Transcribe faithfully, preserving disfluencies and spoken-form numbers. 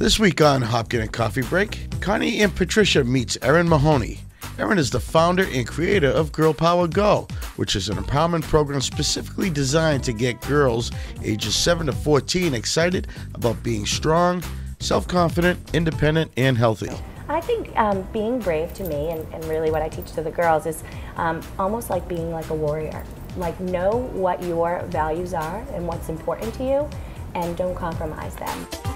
This week on Hopkinton Coffee Break, Connie and Patricia meets Erin Mahoney. Erin is the founder and creator of Girl Power Go, which is an empowerment program specifically designed to get girls ages seven to fourteen excited about being strong, self-confident, independent, and healthy. I think um, being brave to me, and, and really what I teach to the girls, is um, almost like being like a warrior. Like, know what your values are and what's important to you, and don't compromise them.